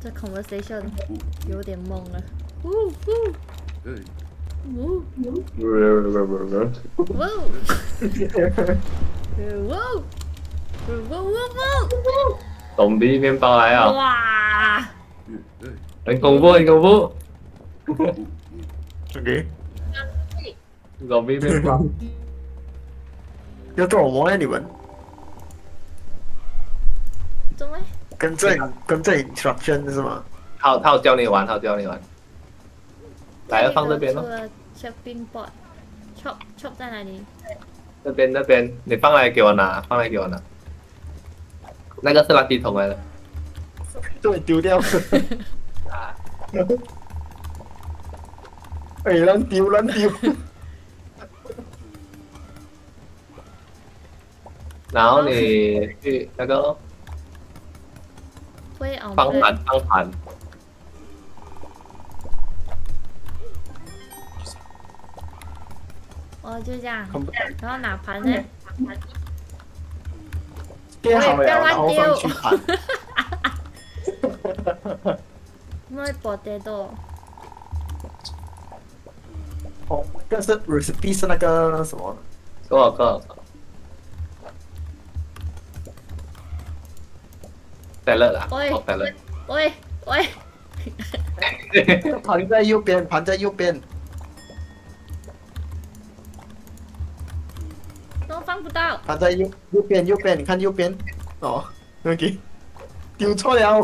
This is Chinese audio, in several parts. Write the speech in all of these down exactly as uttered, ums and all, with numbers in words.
这 conversation 有点懵了。呜呜。呜呜。哇！哇！哇哇哇！ Zombie 面包来啊！ 哇！ 很恐怖，很恐怖。 OK。 Zombie 面包。 要做什么呀你们？ 怎么？ 跟着跟着 instruction 是吗？ 他他教你玩，他教你玩。来，放这边咯。 shopping board。shop shop 在哪里？ 这边那边，你放来给我拿，放来给我拿。那个是垃圾桶来的。 对，丢掉。 啊！ 哎，乱丢乱丢。 然后你去那个放盘放盘。 哦，就这样。然后拿盘呢？ 垫好了，然后放去盘。 My potato。 哦，这是 recipe 是那个什么？ 够够。 带乐啦， 喂带乐。 喂喂， 盘在右边，盘在右边。 都放不到。 盘在右右边，右边，你看右边。哦 ，OK， 丢错了。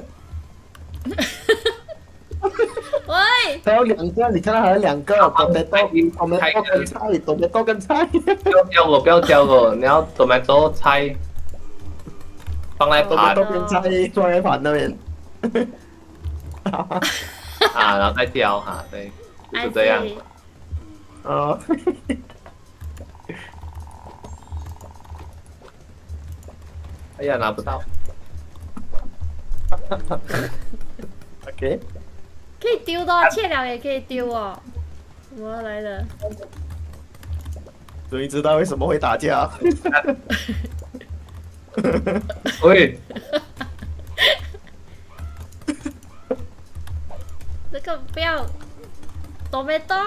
喂。 还有两个，你看到还有两个，多梅多，多梅多跟菜，多梅多跟菜。 不要教我，不要教我，你要多梅多菜。 放在盘， 都边菜放在盘那边， 啊，然后再雕哈，对，就是这样。 哦。 哎呀，拿不到。 OK。 可以丢的，切了也可以丢哦。怎么来的？ 终于知道为什么会打架。 喂， 这个不要，多没多。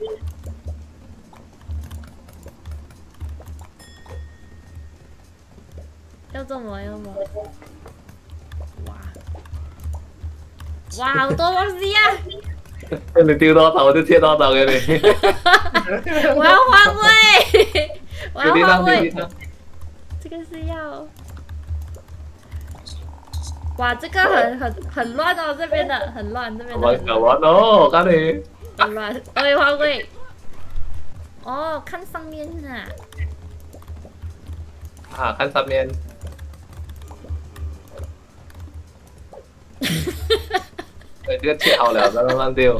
要这么要么？哇哇，好多东西呀！ 你丢多少我就切多少给你。 我要换位，我要换位。 这个是要，哇，这个很很很乱哦，这边的很乱，这边的很乱。玩哦，我看你。 很乱，哎，换位。哦，看上面啊。 啊，看上面。对，这个切好了，不要乱丢。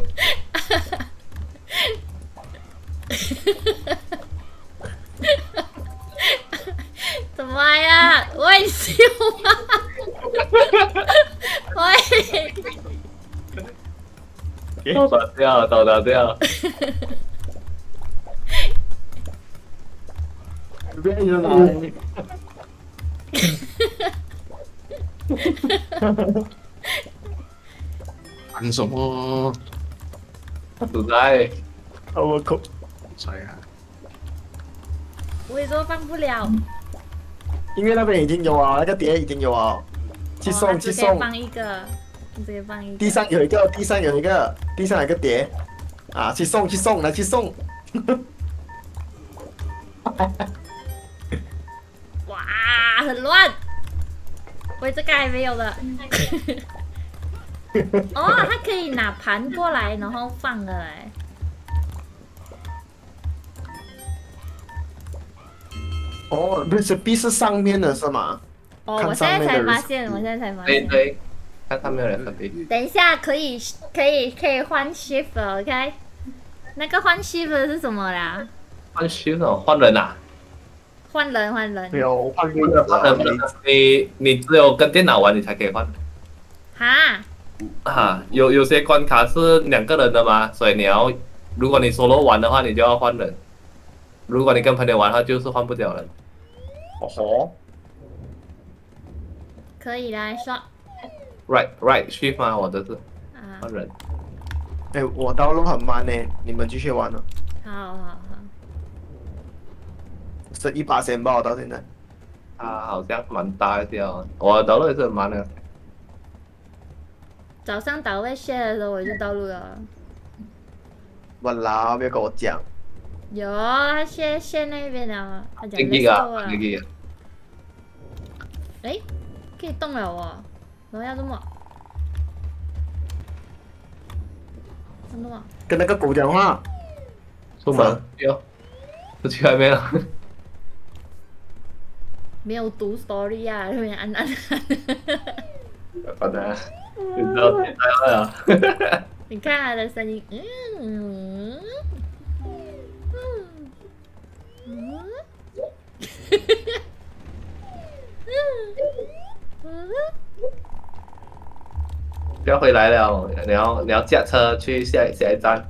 怎么呀？喂，笑啊！喂， 倒打掉，倒打掉。 不要一直来。 玩什么？ 实在。 Overcooked。 谁啊？ 我也说放不了。 因为那边已经有啊，那个碟已经有啊，去送去送。 放一个，直接放一个。 地上有一个，地上有一个，地上有一个碟，啊，去送去送，来去送。 哇，很乱。喂，这个还没有的。哦，它可以拿盘过来，然后放的嘞。 哦 ，recipe 是上面的是吗？ 哦，我现在才发现，我现在才发现。 对对，看上面有 recipe。 等一下，可以可以可以换 shift OK？ 那个换 shift 是什么啦？ 换 shift 换人啊？ 换人换人。 没有换人的， 换人。你你只有跟电脑玩，你才可以换。 哈？ 啊，有有些关卡是两个人的嘛，所以你要，如果你 solo 玩的话，你就要换人。 如果你跟朋友玩的话，就是换不了人。 哦吼， 可以来刷。 right right shift 吗？我这是啊， 换人。 哎，我道路很慢呢，你们继续玩了。 好好好， 是一把先吧，我到现在。 他好像蛮大一些哦，我道路也是很慢的。 早上打位卸的时候我就道路了。 我老，不要跟我讲。 有，他卸卸那边了，他讲 Let's let's go go 了。 啊！ 哎，可以动了哦，然后要这么？什么？ 跟那个狗讲话。 出门哟，出去外面了。 没有读 story 啊，那边按按。 反正你知道现在了。 你看他的声音，嗯嗯嗯嗯， 要回来了，你要你要驾车去下下一站。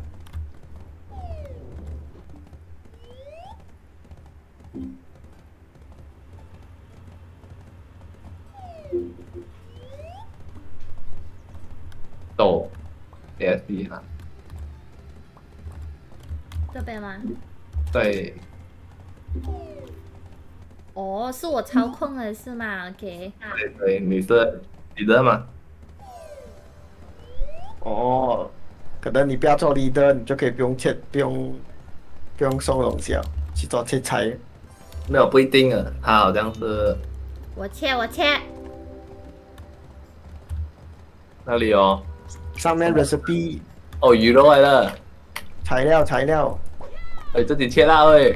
走，也是哈。 这边吗？ 对。 哦，是我操控的是吗 ？OK。 对对，你是你的吗？ 哦，可能你不要做 leader，你就可以不用切，不用不用送东西啊，去做切菜。 没有不一定啊，他好像是我切我切。 那里哦。 上面 recipe 哦，鱼肉来了。 材料材料。 哎，自己切啦喂。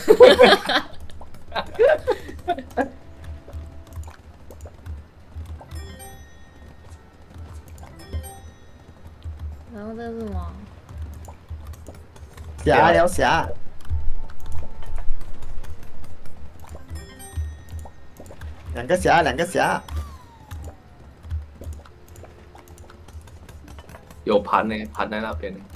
然后这是什么？ 虾了虾。两个虾，两个虾。 有盘呢，盘在那边呢。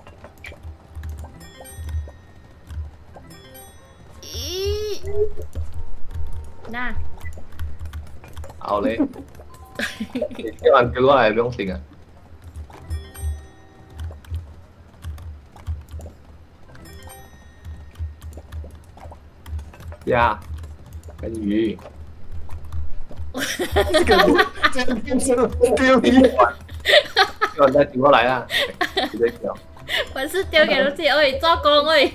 咦？那。 好嘞。你切完丢过来不用紧啊。呀，跟鱼。 这个这个变成丢鱼。 叫人家丢过来啊！直接丢。 我是丢给Luci，喂，做工喂。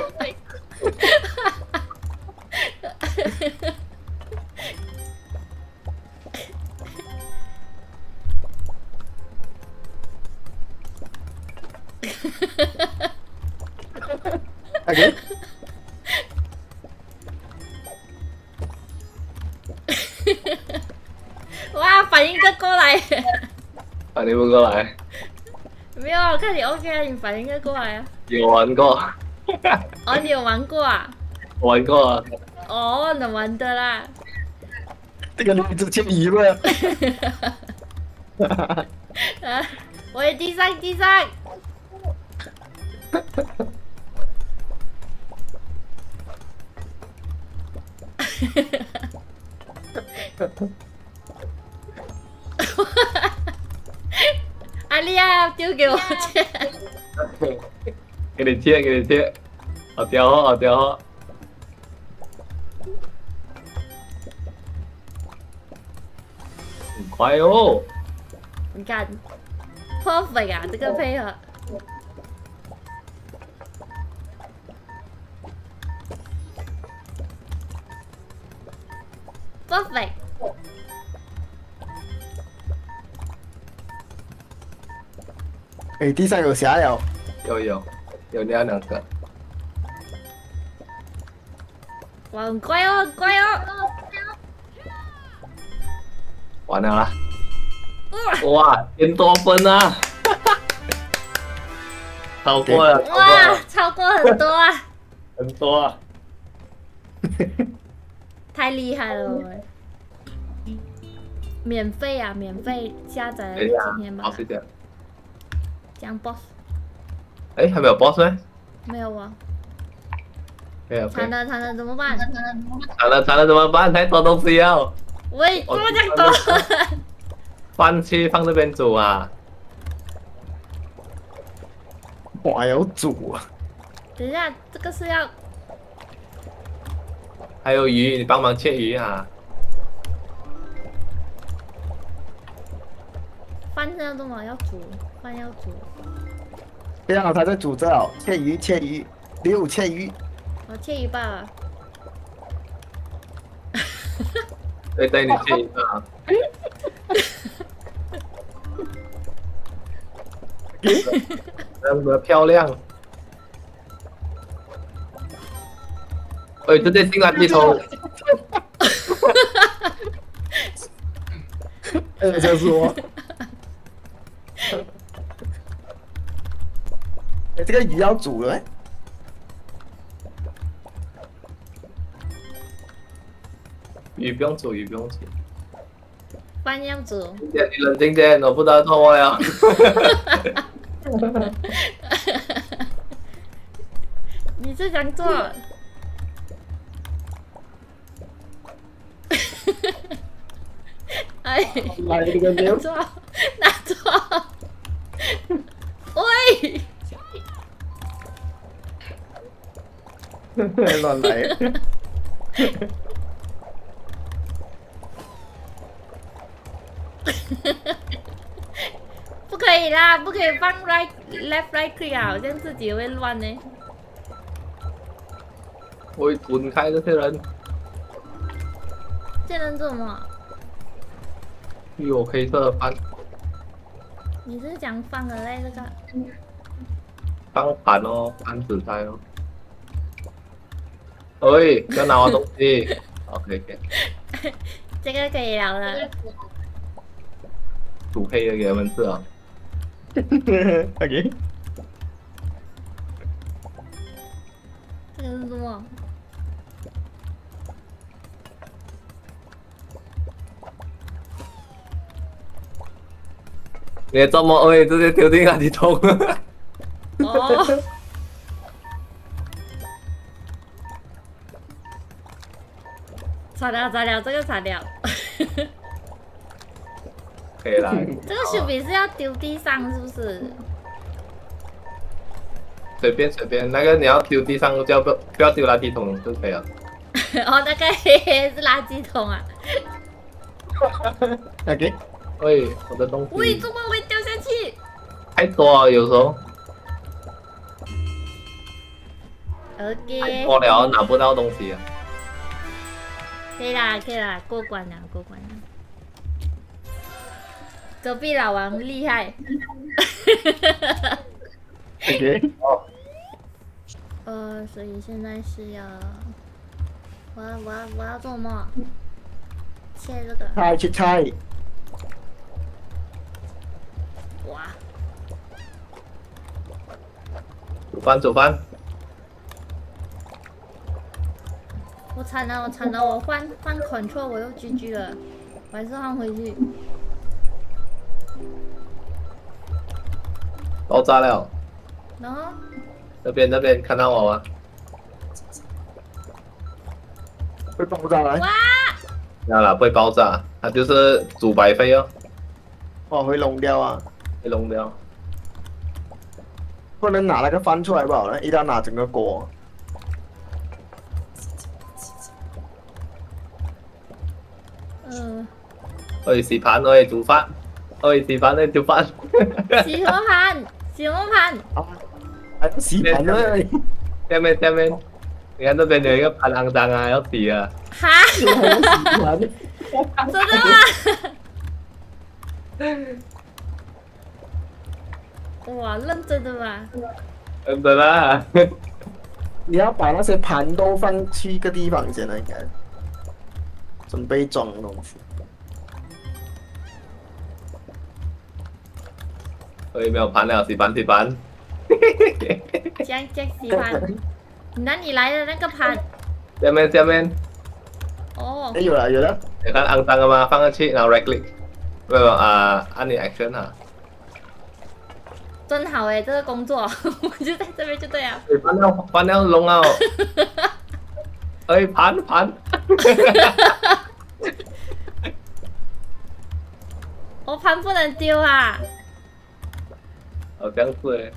OK。 哇，反应个过来。 反应不过来。 没有，我看你 OK 啊，你反应个过来啊。 有玩过。 哦，你有玩过啊？ 玩过啊。 哦，能玩的啦。 这个女子欠鱼了。 啊！喂，地上地上。阿丽亚丢给我切。 给你切，给你切。好叼哦，好叼哦。很快哦。 你看 ，perfect 啊，这个配合。perfect。 哎，地上有虾了。 有有有两两个。 哇，很乖哦，很乖哦。 完了啦！哇，千多分啊！超过了， 哇，超过很多啊！ 很多啊！ 太厉害了我！免费啊，免费下载了今天吧。 是这样。 讲 boss。 哎，还没有 boss 吗？ 没有啊。 没有。 惨了惨了，怎么办？ 惨了惨了怎么办？太多东西要。 喂，怎么这样多？ 饭去放这边煮啊。 我还要煮啊！ 等一下，这个是要还有鱼，你帮忙切鱼啊。 饭是要做么？要煮，饭要煮。 不要，他在煮着哦，切鱼切鱼，六切鱼。 我切一半了。 对对，你切一个啊。这样子漂亮。哎，直接进来地头。 哎，就是我。哎，这个鱼要煮了。 鱼不用煮，鱼不用煮。 饭要煮。 你冷静点，我不知道做我呀。 你是想做？哎， 来这个牛， 做，拿做。喂！ 乱来。 不可以啦，不可以放 right left right click 啊，这样自己会乱呢。 我会滚开这些人。 这能做什么？ 有黑色的饭。 你是讲放的嘞？这个放盘哦，盘子菜哦。喂，不要拿我东西。OK OK。 这个可以了了。 煮黑的给他们吃啊。 OK。 这个是什么？ 你怎么喂？直接丢进垃圾桶。 哦。惨了惨了，这个惨了。 可以啦。 这个薯饼是要丢地上是不是？ 随便随便，那个你要丢地上就要不不要丢垃圾桶就可以了。 哦，那个黑黑是垃圾桶啊。 OK。 喂，我的东西。 喂，怎么会掉下去？ 太多了，有时候。 OK。 多了拿不到东西啊。 可以啦，可以啦，过关了，过关了。隔壁老王厉害。 OK。 哦。 呃，所以现在是要，我要我要我要做什么？切这个。 菜切菜。 哇。 煮饭煮饭。 我惨了，我惨了，我换换 control 我又 G G 了，我还是换回去。 爆炸了！ 然后那边那边看到我吗？ 会爆炸来！ 哇！ 没有啦，不会爆炸，它就是煮白费哦。 哦，会溶掉啊！ 会溶掉。 不能拿那个翻出来不好了，一定要拿整个锅。 嗯。 喂，洗盘，喂，煮饭，喂，洗盘，喂，煮饭。 洗什么盘？洗什么盘？ 啊，还要洗盘呢？ 下面下面，你看这边有一个盘肮脏啊，要洗啊。 哈？真的吗？哇，认真的吗？ 认真啊！ 你要把那些盘都放去一个地方先了，应该。 准备装东西。 喂，没有盘了，洗盘洗盘。 江江洗盘，你哪里来的那个盘？ 下面下面。 哦。哎，有了有了。 你看肮脏了吗？放上去，然后 right click， 没有啊，按你 action 啊。 真好哎，这个工作，我就在这边就对了。 翻了翻了弄啊！ 哎，盘盘， 我盘不能丢啊！ 好像是诶。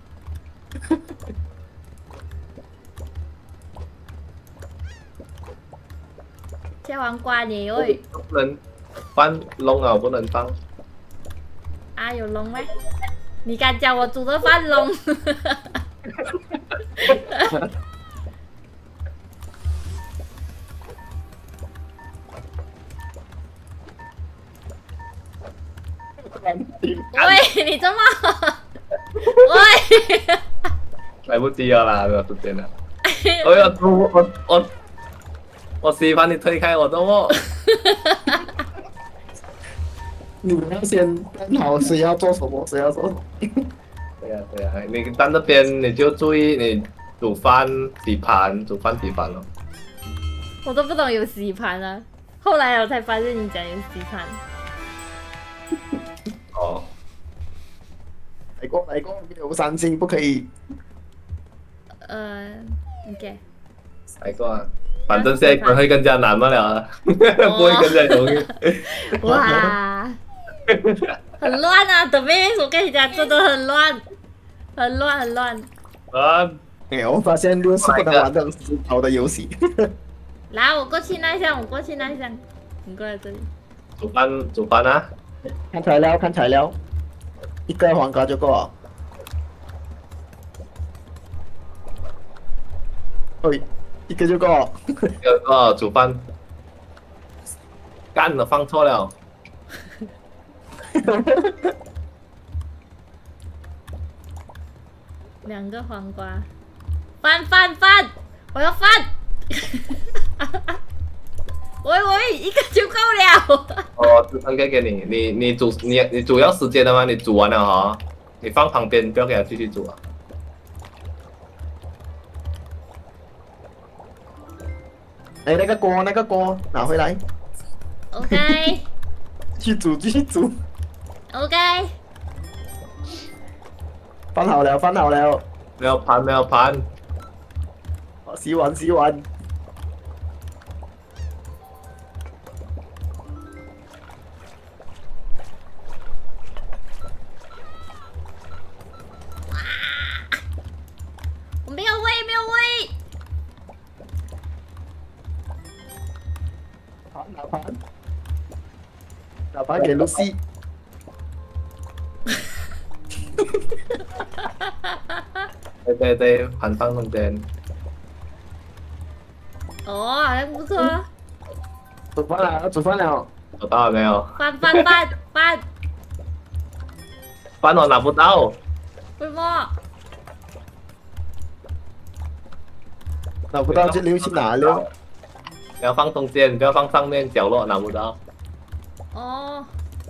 切黄瓜你喂！ 不能放瓤啊，不能放。 啊，有龙咩？你敢叫我煮的饭龙？喂，你怎么？喂！ 来不及了啦，没有时间了。我要煮，我我我喜欢你推开我的我。 你们要先分好谁要做什么，谁要做什么。 对呀对呀，你在那边你就注意你煮饭洗盘，煮饭洗盘咯。 我都不懂有洗盘啊，后来我才发现你讲有洗盘。 哦。 来过来过，没有三星不可以。 呃 ，OK。 来过啊，反正现在只会更加难不了，不会更加容易。 哇，很乱啊！准备，我跟你讲，真的很乱，很乱，很乱。 啊！ 哎，我发现六是不能玩这种思考的游戏。 来，我过去那一项，我过去那一项，你过来这里。 煮饭，煮饭啊！ 看材料，看材料，一个黄瓜就够了。对，一个就够了。 一个个煮饭，干了，放错了。 两个黄瓜，饭饭饭，我要饭。喂喂，一个就够了。 哦，这三个给你，你你煮你你煮要时间的吗？你煮完了哈，你放旁边，不要给它继续煮啊。 哎，那个锅，那个锅拿回来。 OK。 继续煮，继续煮。 OK。 翻好了，翻好了。 没有盘，没有盘。 哦，洗碗，洗碗。 我没有喂，没有喂。 好，拿盘，拿盘给Luci。 对对对，盘放中间。 哦，好像不错。 煮饭了，要煮饭了。 找到了没有？ 饭饭饭饭。 饭我拿不到。 为什么？ 拿不到就溜去拿溜。 不要放中间，不要放上面角落，拿不到。 哦。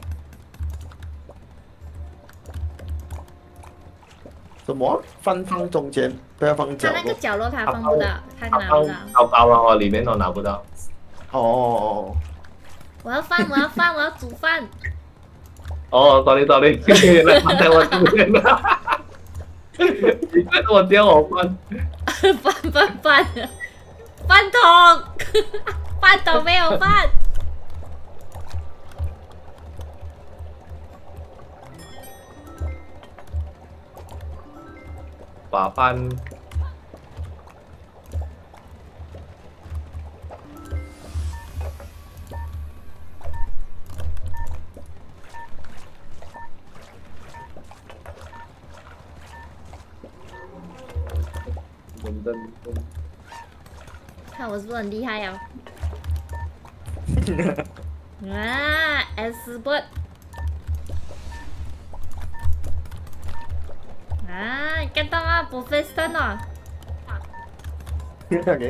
什么？饭放中间，不要放角落。 他那个角落他放不到，他拿不到。 高高了哦，里面都拿不到。 哦。 我要饭，我要饭，我要煮饭。 哦 ，sorry sorry， 原来放在我这边了。你跟我叫我饭。 饭饭饭，饭桶，饭桶没有饭。 把饭。 看我是不是很厉害啊？啊 ，expert 啊，看到吗 ？professional。 OK。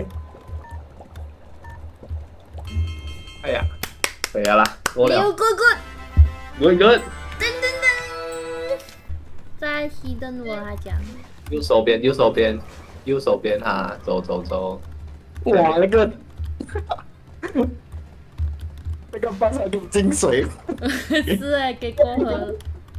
哎呀，可以了，过了。 有 good good。 Good good。 噔噔噔，在 hidden wall 他讲。 右手边，右手边，右手边哈，走走走。 哇，那个，那个饭还挺精髓。 是哎，给过河。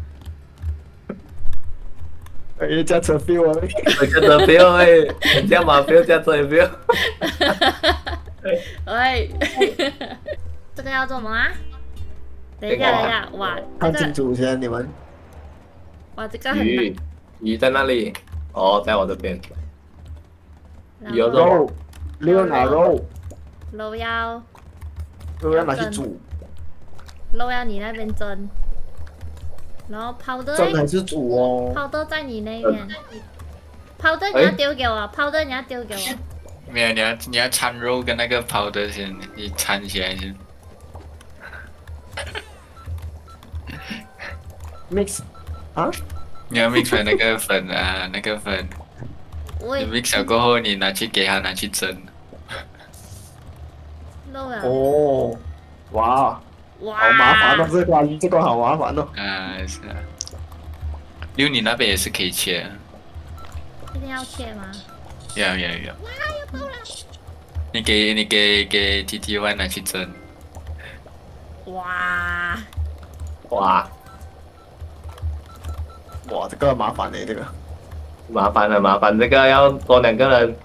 哎，加车 feel 啊！ 加车 feel 哎，加马 feel 加车 feel。 哎，这个要做什么啊？ 等一下，等一下，哇， 看这个清楚先，你们。 哇，这个很鱼难。 鱼在那里，哦，在我这边。 然有后肉，六拿肉， 肉要肉要拿去煮， 肉要你那边蒸，然后泡的蒸还是煮哦？ 泡的在你那边，泡的你要丢给我，泡的你要丢给我。 没有，你要你要掺肉跟那个跑的先，你掺起来先。 mix 啊？ 你要 mix 那个粉啊，那个粉。你 mix 了过后，你拿去给他拿去蒸。 肉啊！ 哦，哇， 哇， 好麻烦哦，这关这关好麻烦哦。 啊，是啊。因为你那边也是可以切。 一定要切吗？ 要要要。 哇，要爆了！ 你给你给给 T T Y 拿去蒸。 哇哇哇，这个麻烦呢，这个。 麻烦了，麻烦，这个要多两个人。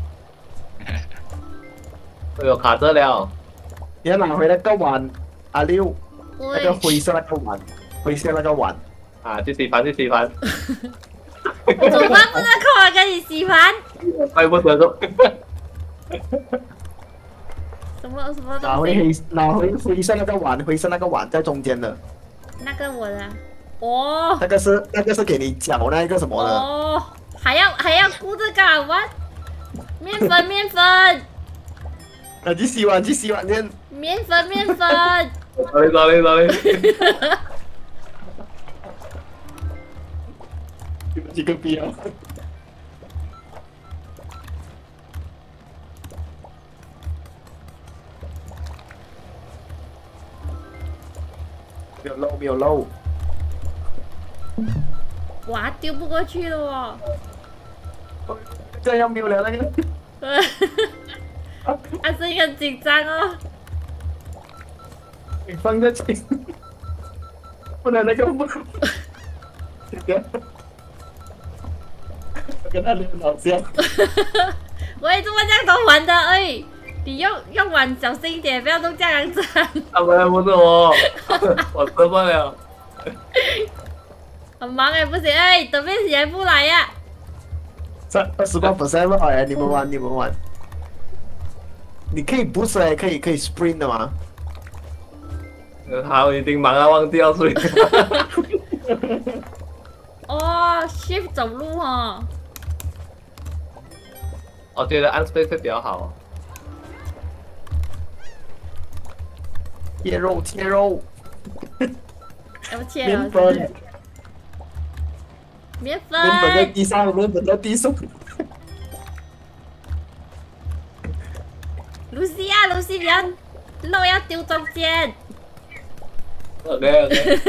哎呦，卡着了。 你要拿回那个碗，阿六，那喂个灰色那个碗，灰色那个碗。 啊，去洗盘，去洗盘。 怎么办？不能扣我跟你洗盘？ 怪不得说。 什么什么拿回东西？ 黑，拿回灰色那个碗，灰色那个碗在中间的。 那个我的。哦。 那个是那个是给你搅那个什么的。 哦，还要还要顾这个啊？what？面粉面粉。 啊，去洗碗，去洗碗先。 面粉面粉。 sorry sorry sorry。 几个必要。没有漏，没有漏。 哇，丢不过去了哦。 这样没有了那个。 阿声很紧张哦。 你放在这里，不能那个不。这个。我跟他聊老笑。 喂，怎么这样都玩的？哎，你用用碗小心一点，不要弄这样子。 他们不是我，我吃不了。 很忙哎，不行哎，等面洗还不来呀。 三二十八 percent 吧，哎，你们玩，你们玩。你可以 boost 哎，可以可以 sprint 的吗？ 他已经忙到忘记要睡。 哦 ，shift 走路哈。 我觉得按 space 比较好。 切肉，切肉。 要切面粉。 面粉。 面粉在地上，面粉在地上。 Luci 啊，Luci，你要肉要丢中间。 OK OK。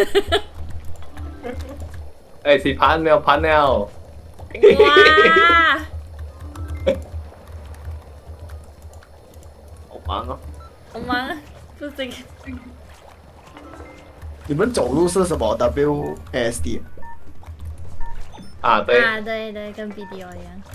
哎，洗盘没有盘了。 哇！ 好忙哦。 好忙啊，不行。 你们走路是什么 W A S D？ 啊，对。 啊，对对，跟 B D O 一样。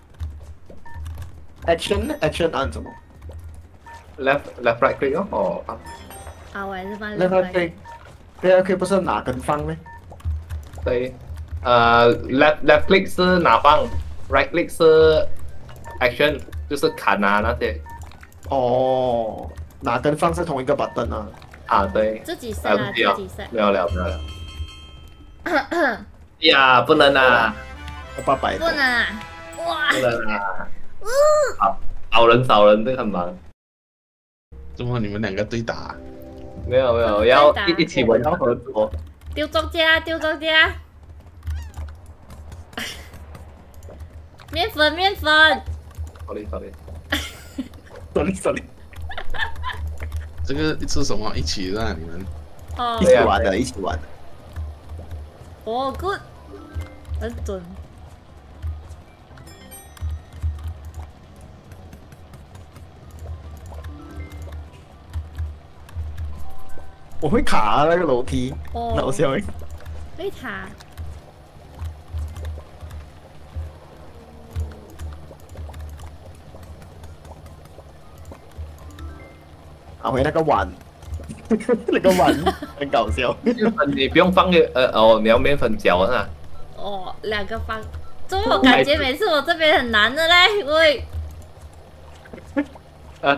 Action Action 按什么 ？Left left right click 哦。 啊，我还是放 left right click。对啊，可以不是哪根放呢？ 对，呃 ，left left click 是拿放 ，right click 是 action， 就是砍啊那些。 哦，哪根放是同一个 button 啊？ 啊，对。 自己 set 啊，自己 set。 没有了，没有了。呀，不能啊！ 八百。 不能啊！哇！ 不能啊！好，少人少人，这个很忙。 怎么你们两个对打？ 没有没有，要一一起玩，要合作。 丢中间啊！丢中间啊！面粉面粉。 sorry sorry。 sorry sorry。 这个是什么？一起的你们？ 哦。 一起玩的，一起玩的。 哦 ，good， 很准。 我会卡啊那个楼梯， 哦， 老笑。 会卡。 拿回那个碗。 那个碗很搞笑。 面粉你不用放呃哦，你要面粉搅啊。 哦，两个方。怎么我感觉每次我这边很难的嘞？喂。 啊。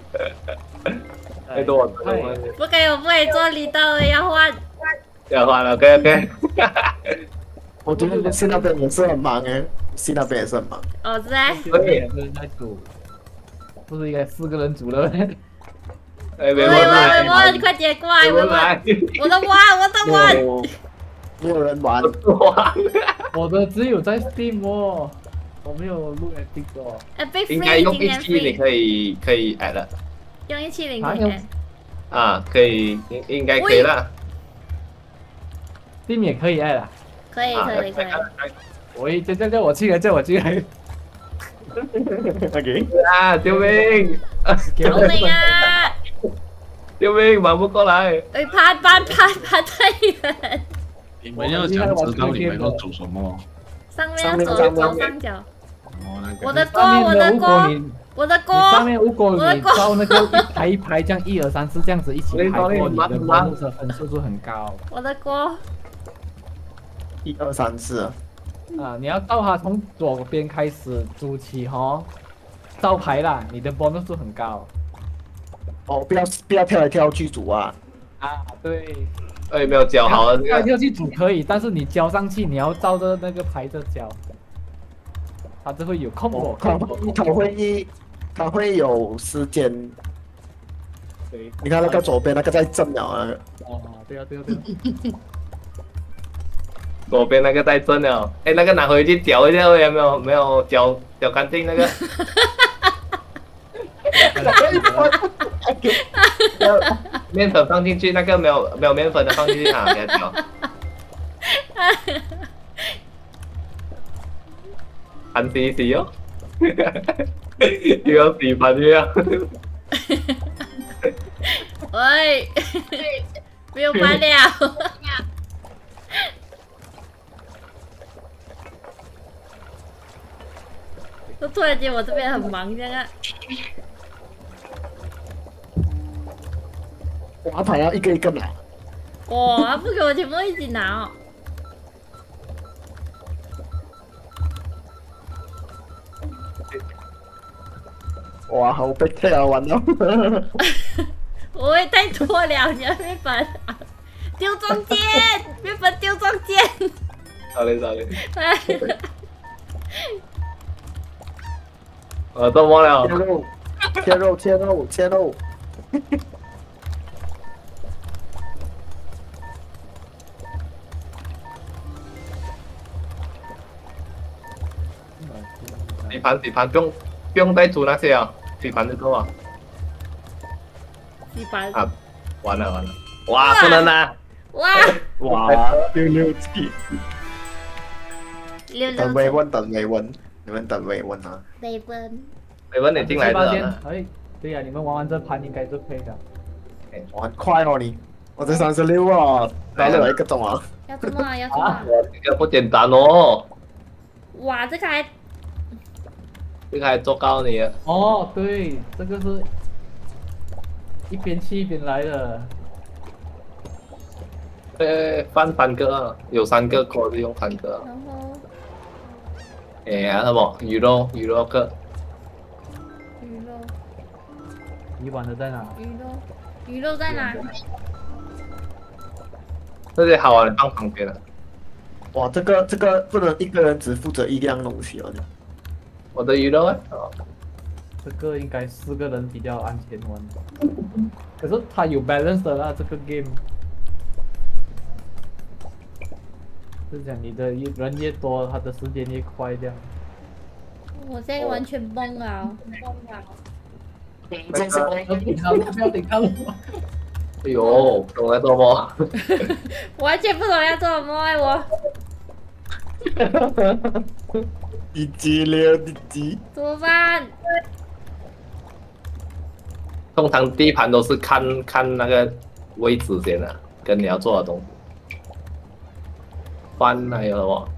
太多了。 不可以，我不可以做里道的，要换。 要换了 ，OK OK。 我觉得露西那边也是很忙哎，露西那边也是很忙。 哦，是啊。 对，两个人在煮，不是应该四个人煮的吗？ 哎， 喂喂喂喂，你快点过来！我的我的碗，我的碗。 没有人玩。 我的只有在 Steam 哦，我没有录 Epic 哦。 应该用一七零可以可以 add 的。 用一七零可以 add。 啊，可以，应应该可以啦。 Steam 也可以 add 啊。 可以可以可以。 喂，叫叫叫我进来，叫我进来。 OK。 啊！救命！ 救命啊！ 救命！忙不过来。 哎，攀攀攀攀太远。 你们要想知道你们要煮什么？ 上面要左左上角。 哦，那个。 我的锅，我的锅，我的锅。 上面如果你照那个一排一排这样一二三四这样子一起排过，你的bonus的分数就很高。 我的锅。 一二三四。 啊，你要照它从左边开始煮起哈，照排啦，你的 bonus 就很高。 哦，不要不要跳来跳去煮啊！ 啊，对。 哎，没有搅好了。 跳来跳去煮可以，但是你浇上去，你要照着那个排着浇，它就会有空哦。它会它会它会有时间。 对。 你看那个左边那个在震了那个。 哦，对啊对啊对啊。 左边那个在震了，哎，那个拿回去搅一下，有没有没有搅搅干净那个？面粉放进去，那个没有没有面粉的放进去啊，给它搅。盘洗洗哦，又要洗盘又要。 喂，没有办了。我突然间我这边很忙，这样。 哇，他要一个一个拿。 哇，不给我全部一起拿哦。 哇，好被跳完了。 我会太多了，你要面粉丢中间，面粉丢中间。 sorry sorry。我做梦了。 切肉，切肉，切肉，切肉。 洗盘洗盘，不用不用再煮那些啊，洗盘就够了。 洗盘。 啊，完了完了，哇，不能拿。 哇。 哇，六六七。 六六。 等维温，等维温，你们等维温啊。 维温。 维温，你进来的。 哎，对呀，你们玩完这盘应该就可以了。 哇，很快哦你，我才三十六啊，打了一个钟啊。 要怎么？要怎么？ 这个不简单哦。 哇，这个还。 这个还做高你了。 哦，对，这个是一边去一边来的。 呃，放三个，有三个锅就用三个。 然后。 哎，什么鱼肉？鱼肉个。 鱼肉。 鱼丸的在哪？ 鱼肉，鱼肉在哪？ 这些好玩的放旁边了。 哇，这个这个不能一个人只负责一样东西哦。 我的鱼肉啊， 这个应该四个人比较安全玩。可是它有 balance 的啦，这个 game。是讲你的人越多，它的时间越快这样。 我现在完全懵了，懵了。 这是不要顶他了，不要顶他了。 哎呦，懂在做么？ 完全不懂要做什么哎我。 一击了，一击。 怎么办？ 通常第一盘都是看看那个位置先的，跟你要做的东西。饭还有什么？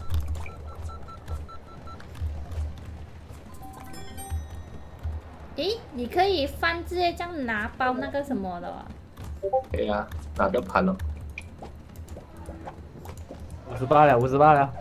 诶， 你可以饭直接这样拿包那个什么的、哦。 可以啊，拿个盘哦。 五十八了，五十八了。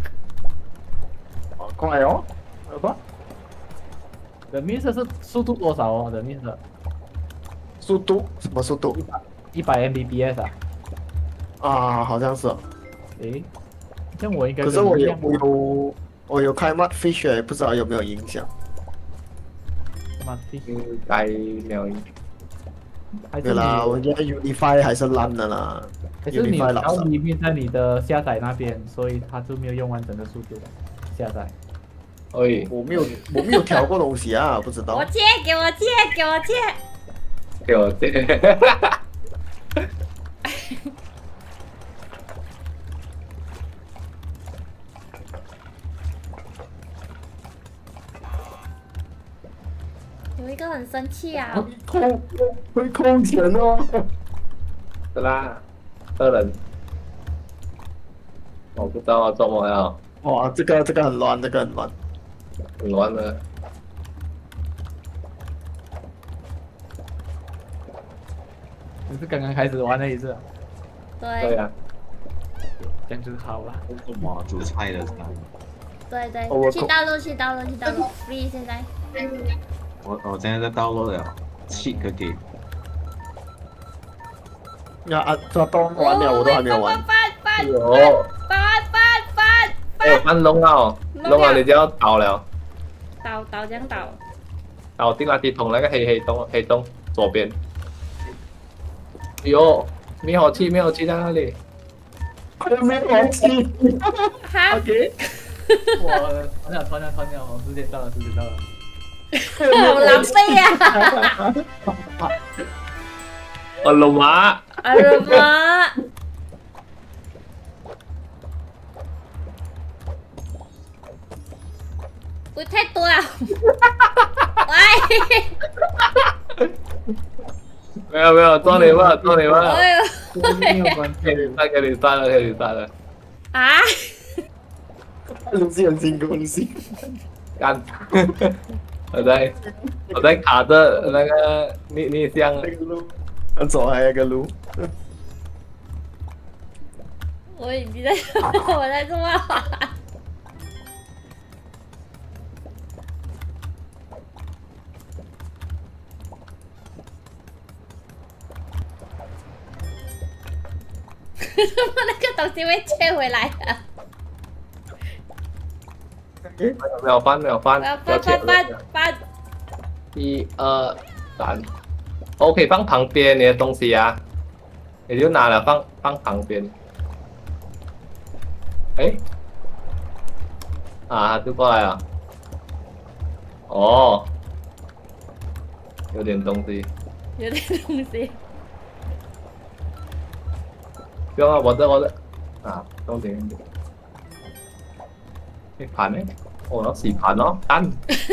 好快哦，好吧。 的 miss 是速度多少哦？的 miss 速度什么速度？ 一百 M B P S 啊？ 啊，好像是、哦。 诶，像我应该可是我有跟你我有我有开 mud fish， 不知道有没有影响。 妈的， 应该没有。 还是你对啦，我觉得 Unify 还是烂的啦。 还是你 Unify 然老少。 后里面在你的下载那边，所以它就没有用完整个速度下载。 哎， 我没有我没有调过东西啊，不知道我。借，给我借，给我借。 给我借。 有一个很生气啊！ 会扣会扣钱哦。 是啦，个人。我不知道做么呀， 哇，这个这个很乱，这个很乱。 很乱的。 只是刚刚开始玩了一次， 对对呀、 这样就好了。 什么煮菜的菜？ 对对， 哦我去道路，去道路，去道路，free 现在。 我我现在在道路了，七个 G。 呀啊，这都完了，我都还没有玩。 翻翻有， 翻翻翻还有翻窿啊，窿啊，你就要倒了， 倒倒这样倒。 倒进垃圾桶那个黑黑洞黑洞左边。有灭火器，灭火器在那里。 没火器。 哈 OK。 我传了传了传了，我时间到了，时间到了。 好狼狈呀！ 我龙马， 哎呀妈！喂，太多了！喂！ 没有没有，抓你吧，抓你吧。 哎呦！ 没有关给你杀，给你杀了，给你杀了。 啊！ 卢西很辛苦，卢西。 干！我在我在卡着那个逆逆向。 那个路，左还有一个路。 我你在说我在做吗？怎么那个东西会切回来的？ 没有翻，没有翻， 我要翻翻翻翻！ 一二三，我可以放旁边你的东西啊，你就拿了放放旁边。哎，啊，就过来了。哦，有点东西。 有点东西。 不用啊，我的我的，啊，东西。哎，盘呢？我要洗盘哦，干！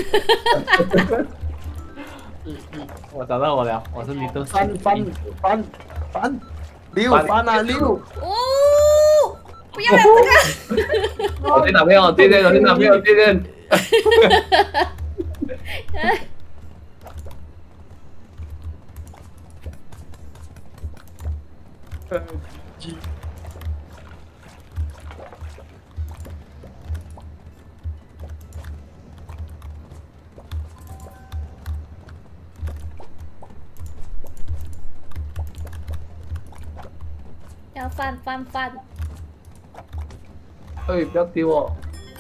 我找到我了，我是你都翻翻翻翻，六翻啊六！ 哦，不要了这个！ 我电脑没有，电电，我电脑没有电电。 要翻翻翻！ 哎，不要丢我！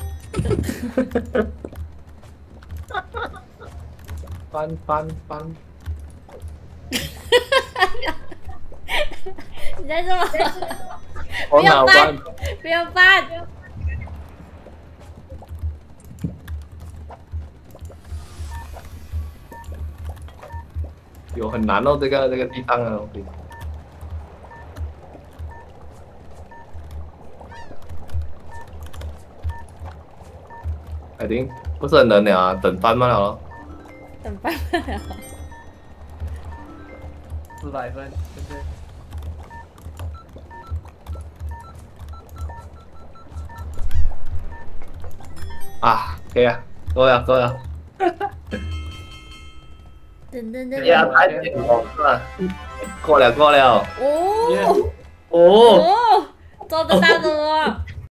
翻翻翻！ 你在做什么？ 我不要哪翻翻？！ 不要翻！ 有很难哦，这个这个地方的东西。肯定不是很能了啊，等翻嘛了。 等翻了。 四百分，对不对？ 啊，可以啊，够了够了。 噔噔噔。 呀，太点了是吧？过了过了。 哦哦。 哦，做得到的